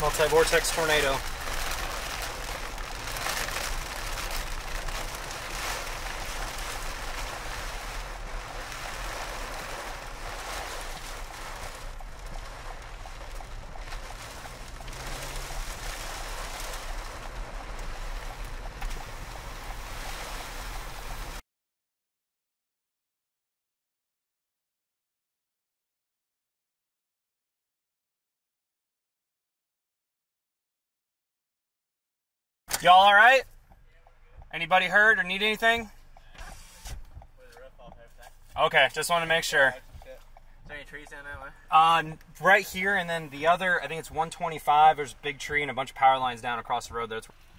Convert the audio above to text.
Multi-vortex tornado. Y'all all right? Anybody hurt or need anything? Okay, just want to make sure. Is there any trees down that way? Right here, and then the other, I think it's 125. There's a big tree and a bunch of power lines down across the road there.